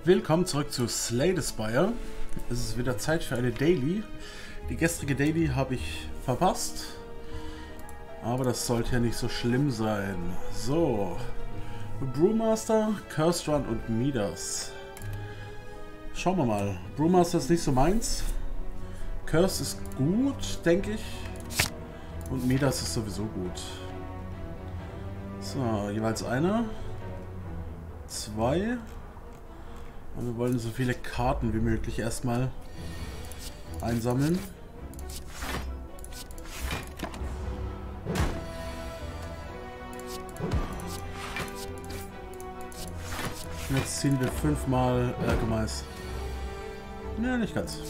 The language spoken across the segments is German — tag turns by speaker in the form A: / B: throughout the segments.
A: Willkommen zurück zu Slay the Spire. Es ist wieder Zeit für eine Daily. Die gestrige Daily habe ich verpasst. Aber das sollte ja nicht so schlimm sein. So. Brewmaster, Curse Run und Midas. Schauen wir mal. Brewmaster ist nicht so meins. Curse ist gut, denke ich. Und Midas ist sowieso gut. So, jeweils einer. Zwei. Und wir wollen so viele Karten wie möglich erstmal einsammeln. Und jetzt ziehen wir 5-mal Gemeiß. Ja, nicht ganz.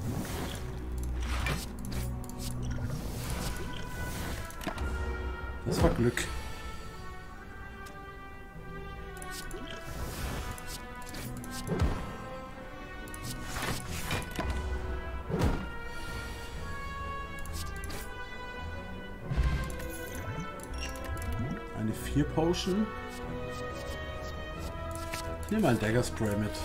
A: Das war Glück. Eine 4 Potion. Ich nehme ein Dagger Spray mit.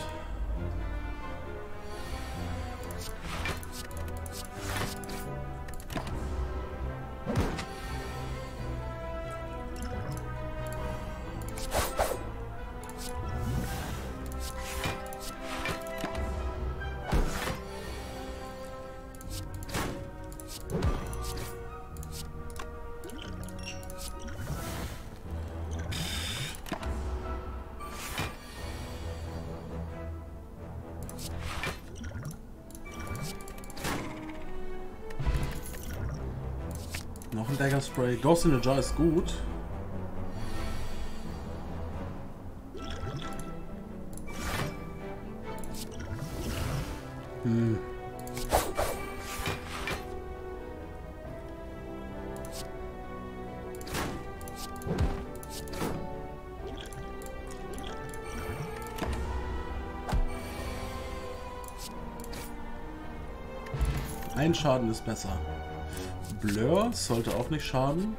A: Noch ein Dagger Spray. Ghost in the Jar ist gut. Ein Schaden ist besser. Blur sollte auch nicht schaden.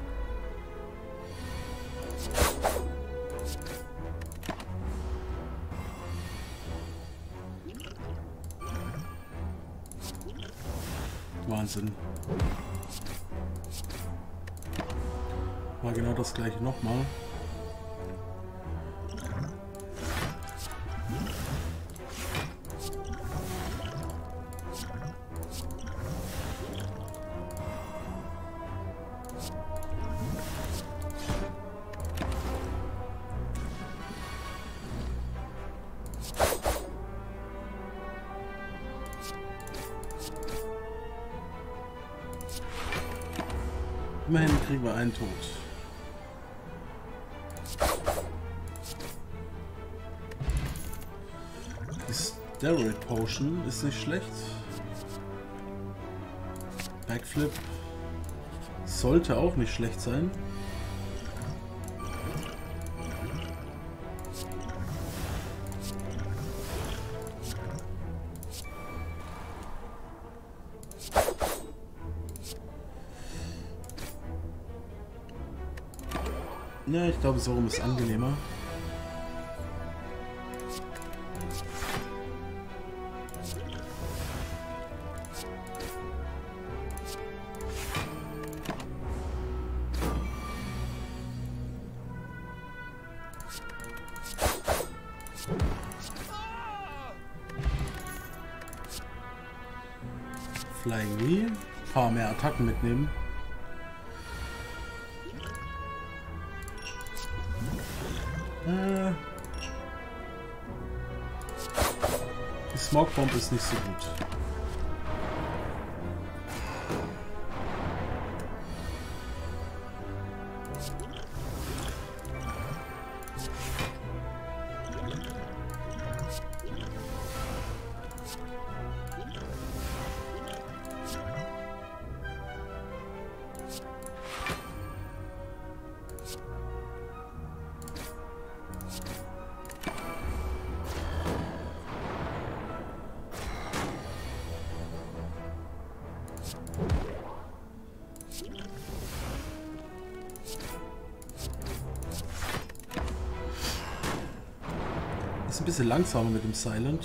A: Wahnsinn. War genau das gleiche nochmal. Immerhin kriegen wir einen Tod. Die Steroid Potion ist nicht schlecht. Backflip sollte auch nicht schlecht sein. Ja, ich glaube, so rum ist angenehmer. Flying Wheel. Ein paar mehr Attacken mitnehmen. Die Smoke Bomb ist nicht so gut. Ist ein bisschen langsamer mit dem Silent.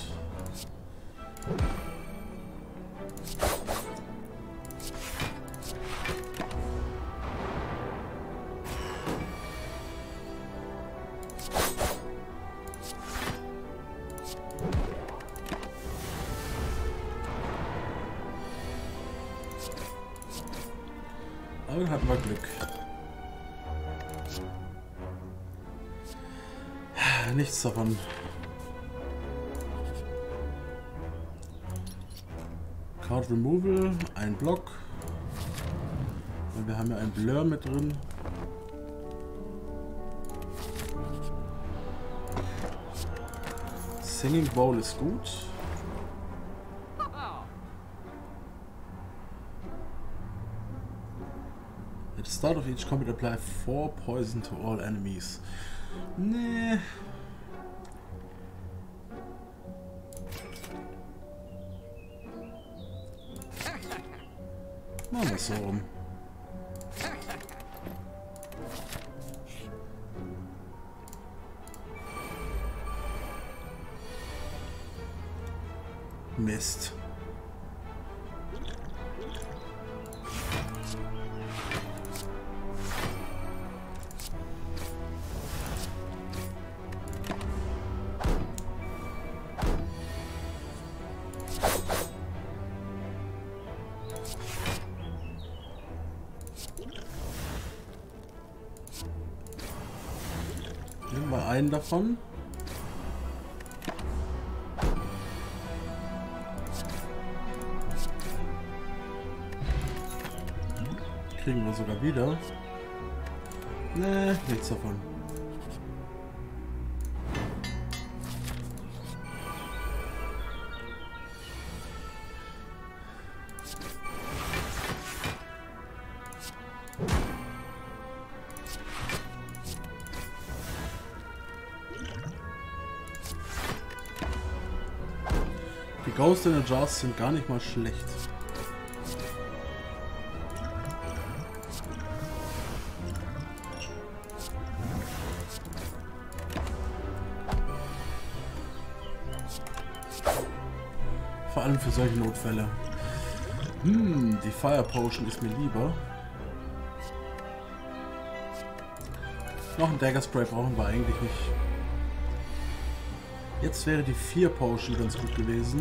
A: Aber dann hatten wir Glück. Nichts davon. Card Removal, ein Block. Und wir haben ja ein Blur mit drin. Singing Bowl ist gut. At the start of each combat apply 4 poison to all enemies. Nee. Machen wir es so rum. Mist. Nehmen wir einen davon. Kriegen wir sogar wieder. Nee, nichts davon. Die Ghost in the Jars sind gar nicht mal schlecht. Vor allem für solche Notfälle. Die Fire Potion ist mir lieber. Noch ein Dagger Spray brauchen wir eigentlich nicht. Jetzt wäre die 4 Potion ganz gut gewesen.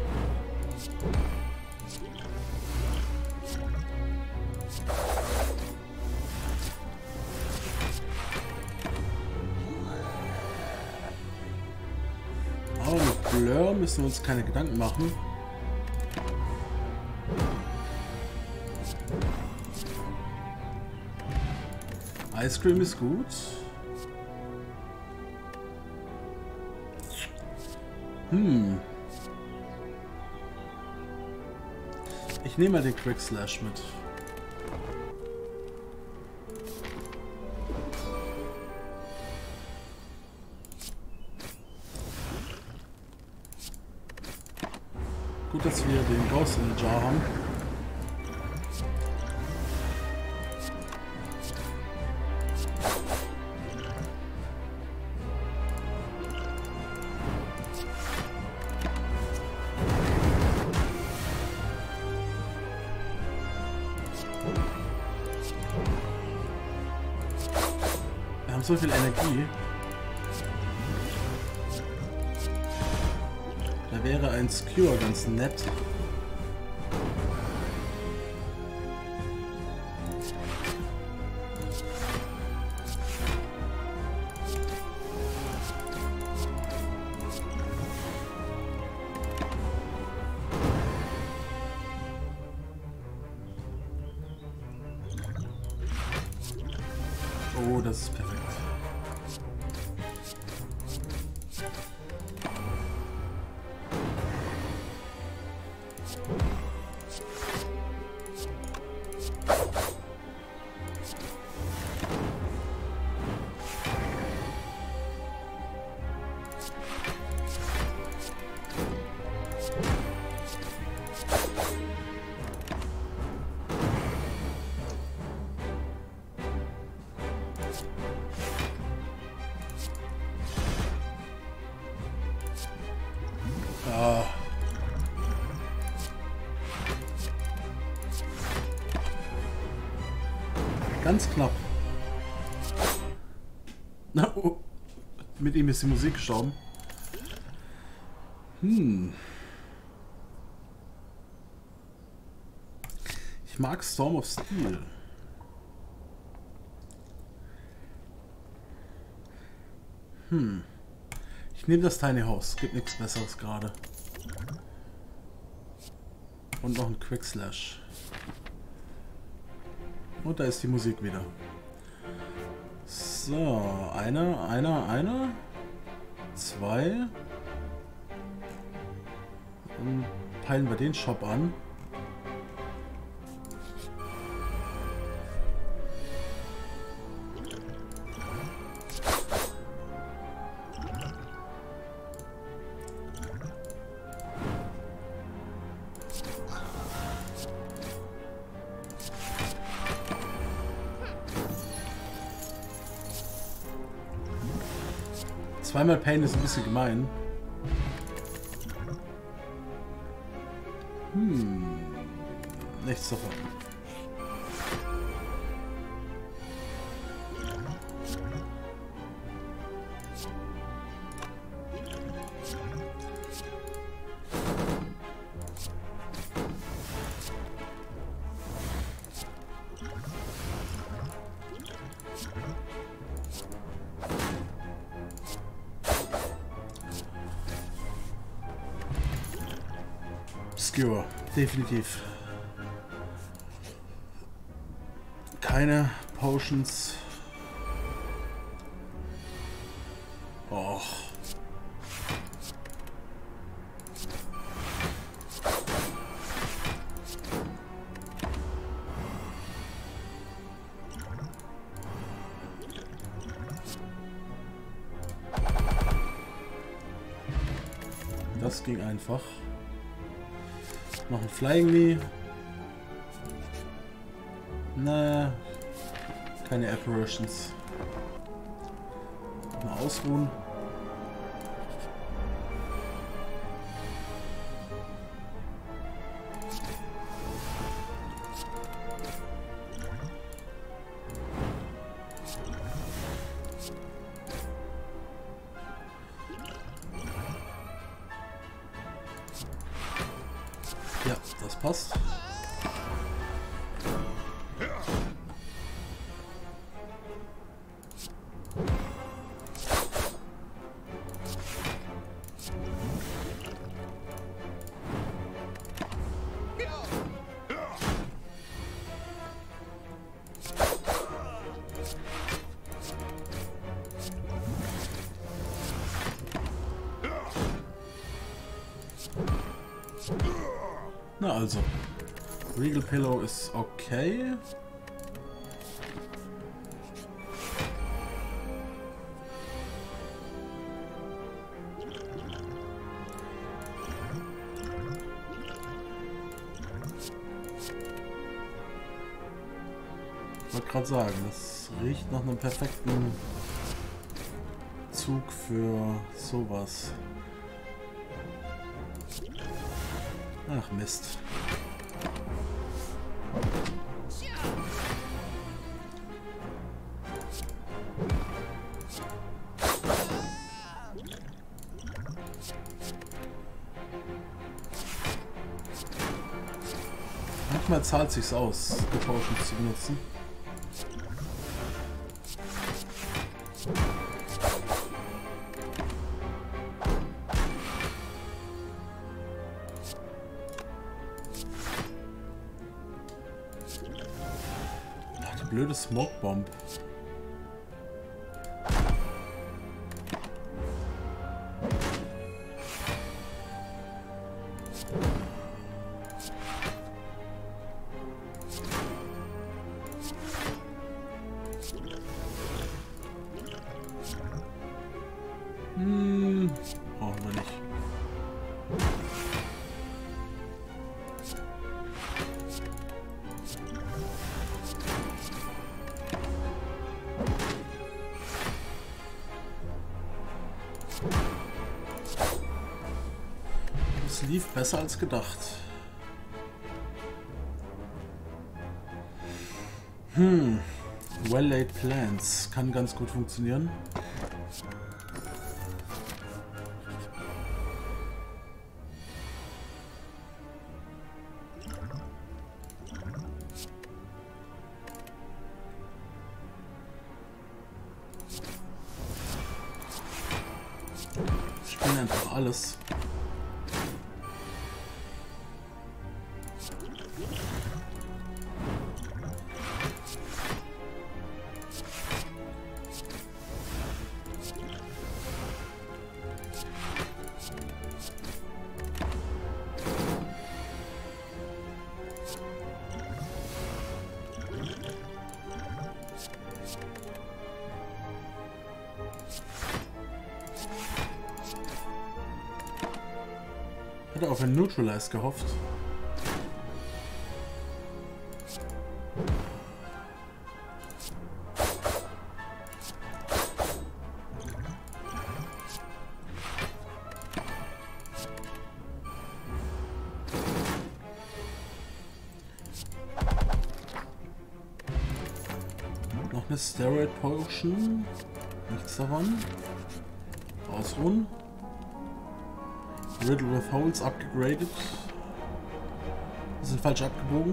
A: Aber mit Blur müssen wir uns keine Gedanken machen. Ice Cream ist gut. Ich nehme mal den Quick Slash mit. Gut, dass wir den Ghost in the Jar haben. Wir haben so viel Energie. Da wäre ein Skewer ganz nett. Oh, das ist perfekt. Ganz knapp. Na, oh. Mit ihm ist die Musik gestorben. Ich mag Storm of Steel. Ich nehme das Tiny House. Gibt nichts Besseres gerade. Und noch ein Quick Slash. Und da ist die Musik wieder. So, einer. 2. Dann peilen wir den Shop an. Zweimal Pain ist ein bisschen gemein. Nichts davon. Obscure, definitiv. Keine Potions. Och. Das ging einfach. Noch ein Flying Knee. Na, keine Apparitions. Mal ausruhen. Ja, das passt. Na also, Regal Pillow ist okay. Ich wollte gerade sagen, das riecht nach einem perfekten Zug für sowas. Ach Mist. Manchmal zahlt sich's aus, die Potions zu benutzen. Blöde Smoke Bomb. Brauchen wir nicht. Es lief besser als gedacht. Well-laid plans kann ganz gut funktionieren. Ich spiele einfach alles. Ich hatte auf ein Neutralize gehofft. Noch eine Steroid Potion. Nichts davon. Ausruhen. Riddle with Holes abgegradet. Wir sind falsch abgebogen.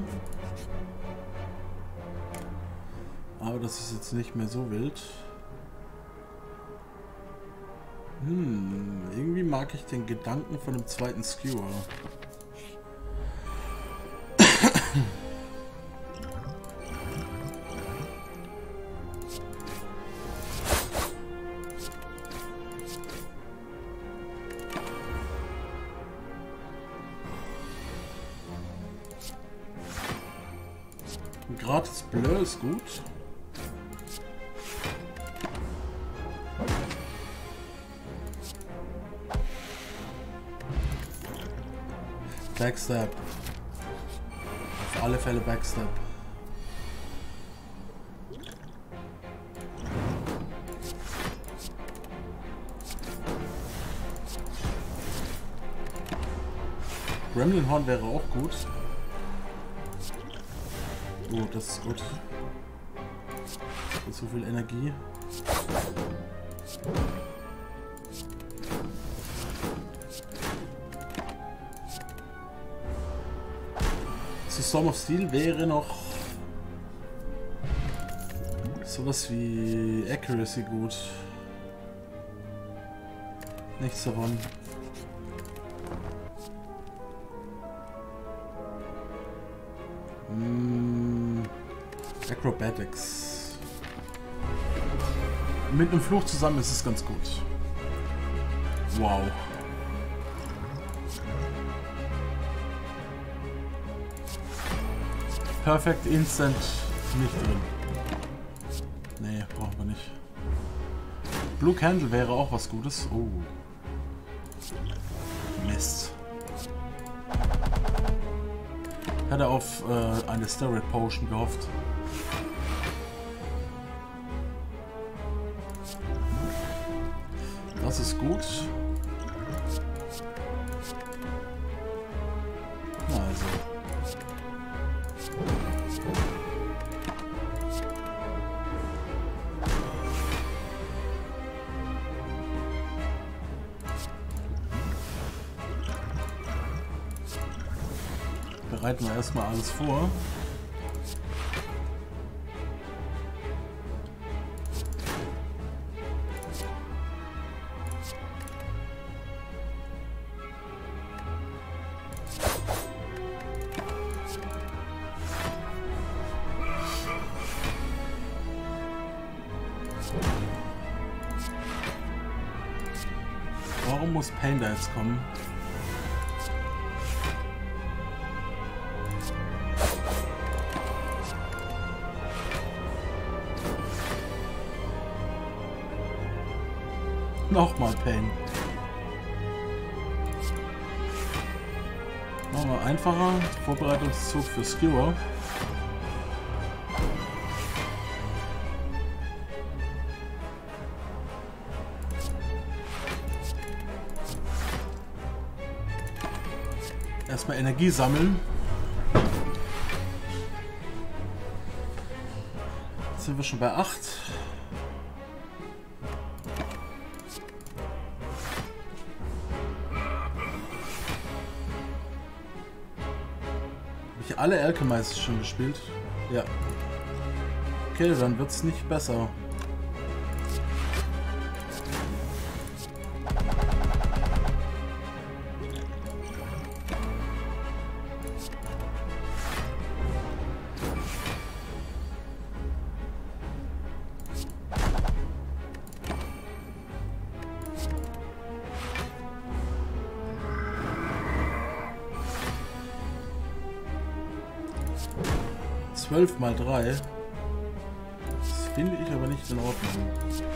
A: Aber das ist jetzt nicht mehr so wild. Irgendwie mag ich den Gedanken von dem zweiten Skewer. Gratis Blur ist gut. Backstab. Auf alle Fälle Backstab. Gremlin Horn wäre auch gut. Oh, das ist gut. Das ist so viel Energie. So, Storm of Steel wäre noch sowas wie Accuracy gut. Nichts davon. Acrobatics. Mit einem Fluch zusammen ist es ganz gut. Wow. Perfect Instant nicht drin. Nee, brauchen wir nicht. Blue Candle wäre auch was Gutes. Oh. Mist. Ich hatte auf eine Steroid Potion gehofft. Das ist gut. Also. Bereiten wir erstmal alles vor. Warum muss Pain da jetzt kommen? Nochmal Pain. Machen wir einfacher. Vorbereitungszug für Skewer. Erstmal Energie sammeln. Sind wir schon bei 8? Habe ich alle Alchemists schon gespielt? Ja. Okay, dann wird es nicht besser. Mal 3. Das finde ich aber nicht in Ordnung.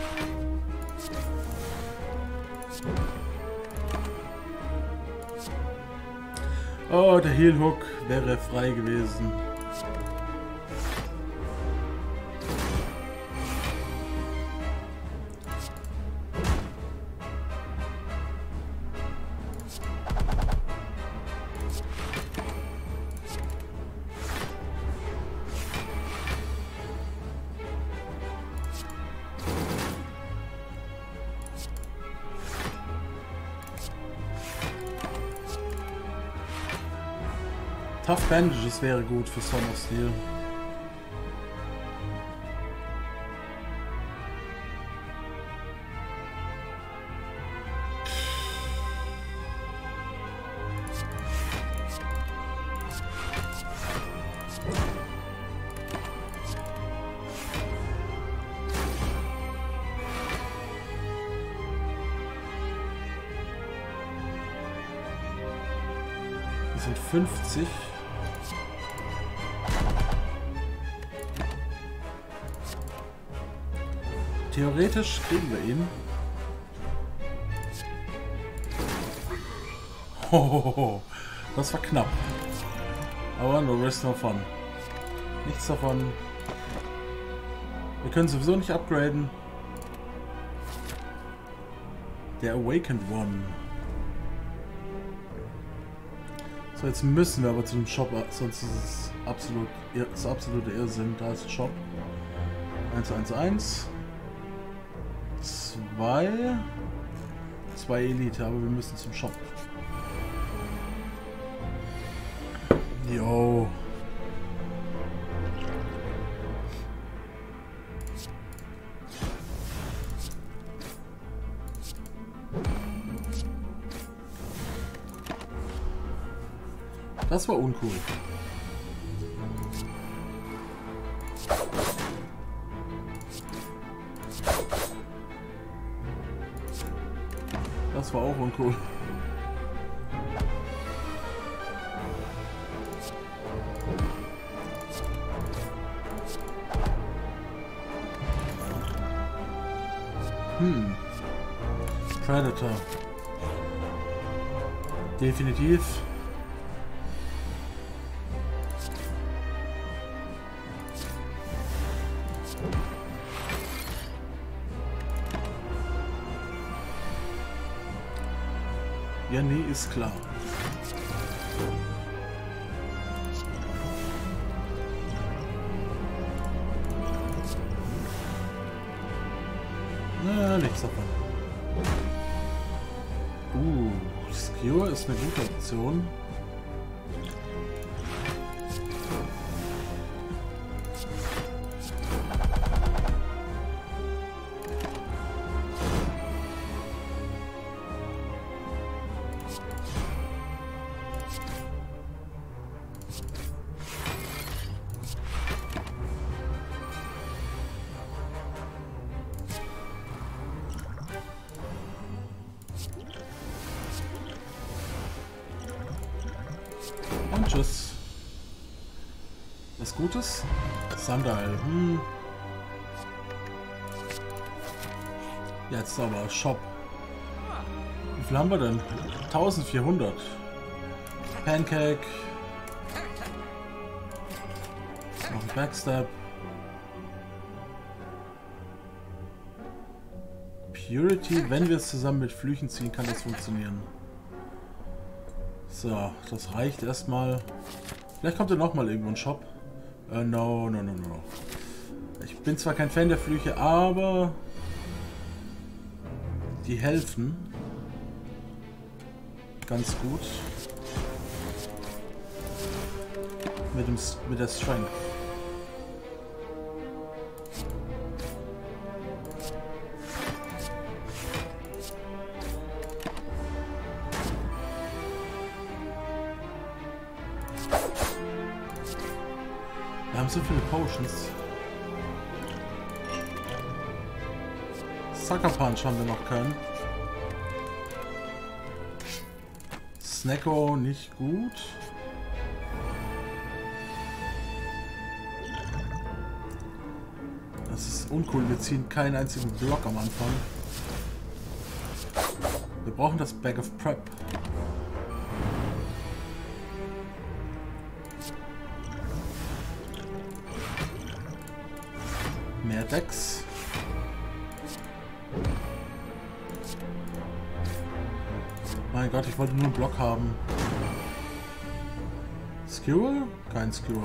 A: Oh, der Heal Hook wäre frei gewesen. Tough Bandages wäre gut für Son of Steel. Das sind 50. Theoretisch kriegen wir ihn. Hohoho, das war knapp. Aber no risk, no fun. Nichts davon. Wir können sowieso nicht upgraden. Der Awakened One. So, jetzt müssen wir aber zu dem Shop, sonst ist es absolute Irrsinn. Da ist der Shop. 111. 2 Elite, aber wir müssen zum Shop. Jo. Das war uncool. Das war auch uncool. Predator. Definitiv. Ja, nee, ist klar. Na, nichts davon. Skewer ist eine gute Option. Und tschüss. Was Gutes? Sandal. Jetzt aber Shop. Wie viel haben wir denn? 1400. Pancake. Noch ein Backstab. Purity, wenn wir es zusammen mit Flüchen ziehen, kann das funktionieren. So, das reicht erstmal. Vielleicht kommt ja noch mal irgendwo ein Shop. No. Ich bin zwar kein Fan der Flüche, aber die helfen ganz gut mit der Strength. Wir haben so viele Potions. Sucker Punch haben wir noch keinen. Snacko nicht gut. Das ist uncool, wir ziehen keinen einzigen Block am Anfang. Wir brauchen das Bag of Prep. Mehr Decks. Mein Gott, ich wollte nur einen Block haben. Skewer? Kein Skewer.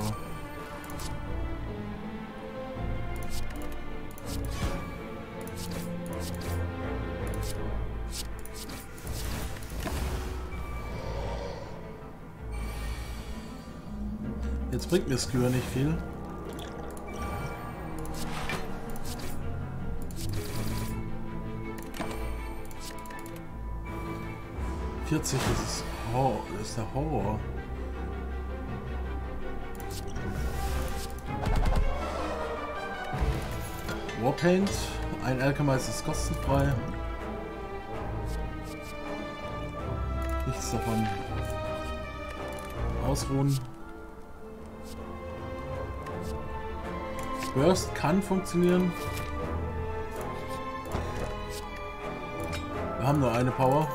A: Jetzt bringt mir Skewer nicht viel. Das ist der Horror. Warpaint, ein Alchemize ist kostenfrei. Nichts davon. Ausruhen. Burst kann funktionieren. Wir haben nur eine Power.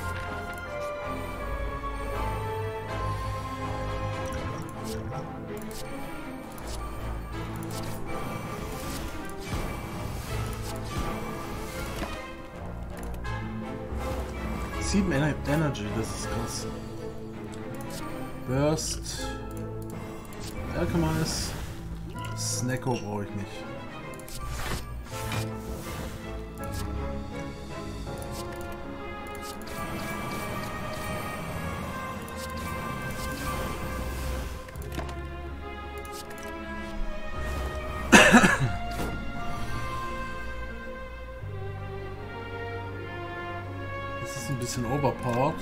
A: Energy, das ist krass. Burst. Alchemize. Snacko brauche ich nicht. Das ist ein bisschen overpowered.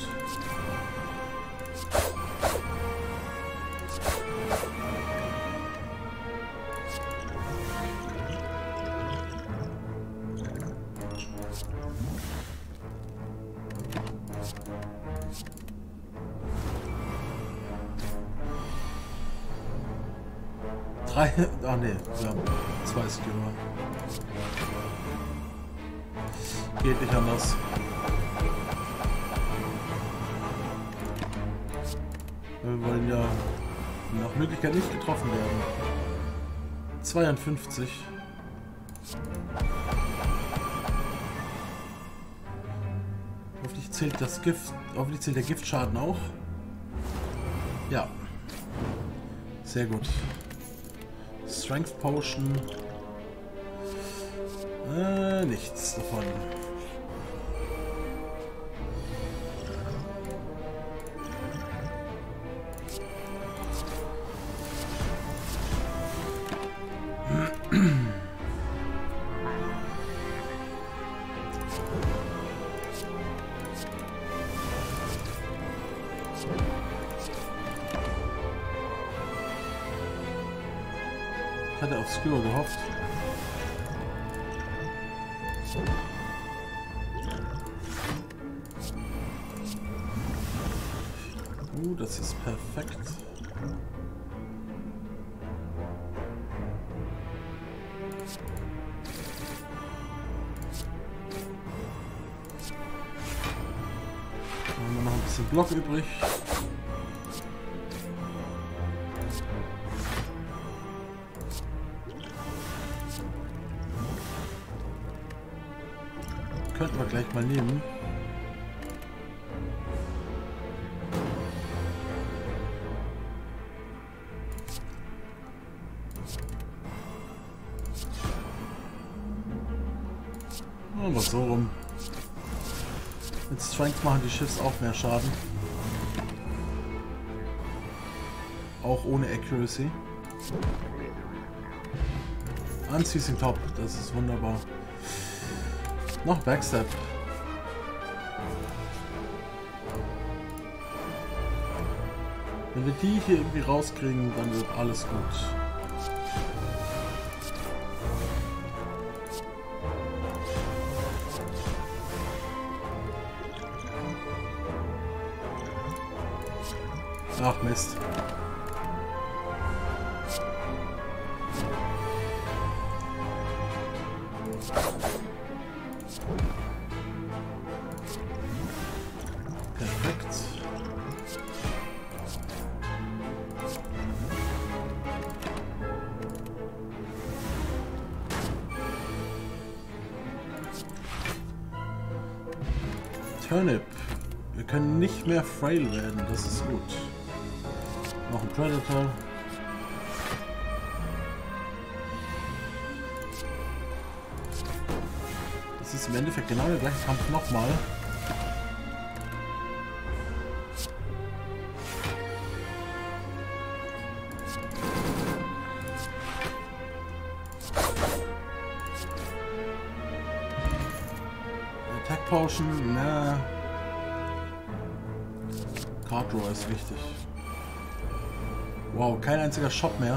A: Ah ne, wir haben 2 Skewer. Geht nicht anders. Wir wollen ja nach Möglichkeit nicht getroffen werden. 52. Hoffentlich zählt das Gift. Hoffentlich zählt der Giftschaden auch. Ja. Sehr gut. Strength Potion. Nichts davon. Ich hatte auf Skewer gehofft. Das ist perfekt. Dann haben wir noch ein bisschen Block übrig. Könnten wir gleich mal nehmen. Aber so rum. Mit Strength machen die Schiffs auch mehr Schaden. Auch ohne Accuracy. Unceasing Top, das ist wunderbar. Noch Backstab. Wenn wir die hier irgendwie rauskriegen, dann wird alles gut. Ach Mist. Perfekt. Turnip. Wir können nicht mehr frail werden, das ist gut. Noch ein Predator. Das ist im Endeffekt genau der gleiche Kampf nochmal. Attack Potion, na. Card Draw ist wichtig. Wow, kein einziger Shop mehr.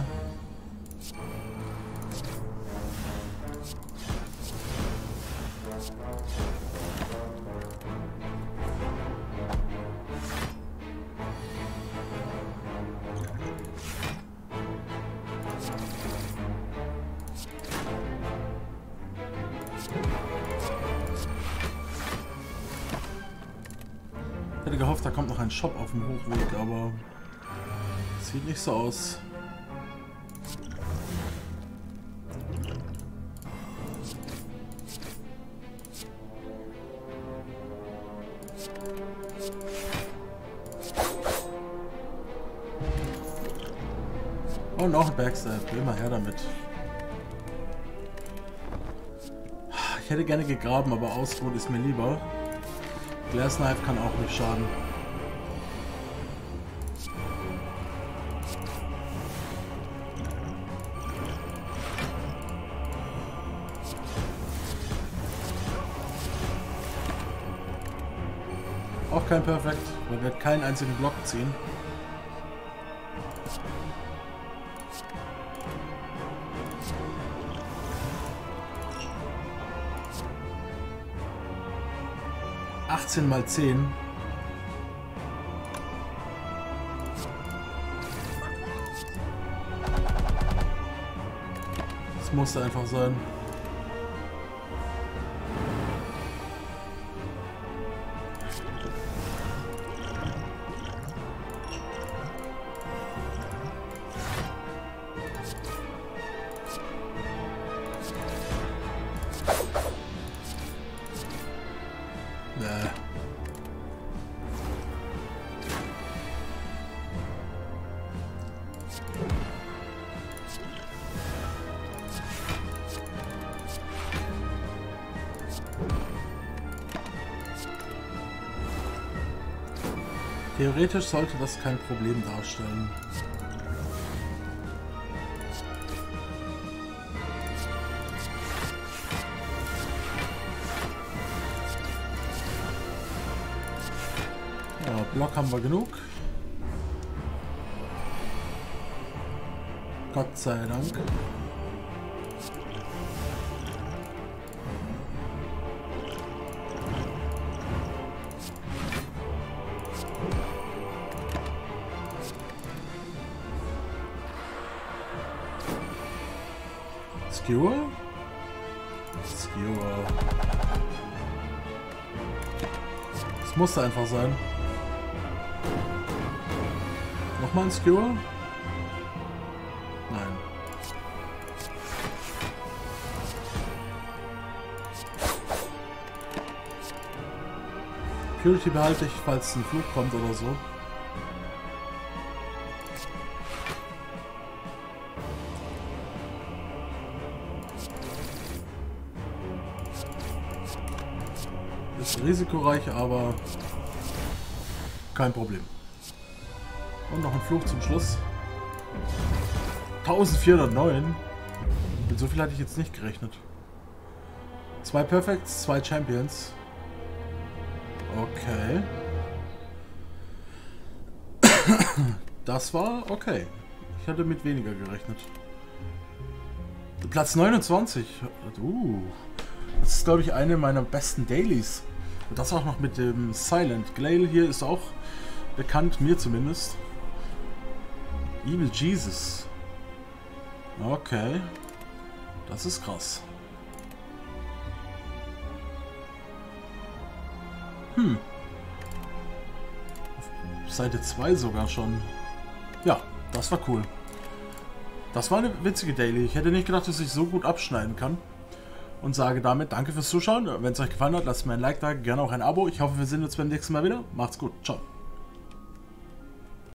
A: Ich hätte gehofft, da kommt noch ein Shop auf dem Hochweg, aber sieht nicht so aus. Und noch ein Backstab, immer her damit. Ich hätte gerne gegraben, aber Ausruhen ist mir lieber. Glass Knife kann auch nicht schaden. Auch kein Perfekt, weil wir keinen einzigen Block ziehen. Mal 10. Das musste einfach sein. Theoretisch sollte das kein Problem darstellen. Ja, Block haben wir genug. Gott sei Dank. Skewer? Skewer. Das musste einfach sein. Nochmal ein Skewer? Nein. Purity behalte ich, falls ein Flug kommt oder so. Ist risikoreich, aber kein Problem. Und noch ein Fluch zum Schluss. 1409. Mit so viel hatte ich jetzt nicht gerechnet. 2 Perfects, 2 Champions. Okay. Das war okay. Ich hatte mit weniger gerechnet. Platz 29. Das ist, glaube ich, eine meiner besten Dailies. Und das auch noch mit dem Silent. Glail hier ist auch bekannt, mir zumindest. Evil Jesus. Okay. Das ist krass. Auf Seite 2 sogar schon. Ja, das war cool. Das war eine witzige Daily. Ich hätte nicht gedacht, dass ich so gut abschneiden kann. Und sage damit danke fürs Zuschauen. Wenn es euch gefallen hat, lasst mir ein Like da, gerne auch ein Abo. Ich hoffe, wir sehen uns beim nächsten Mal wieder. Macht's gut. Ciao.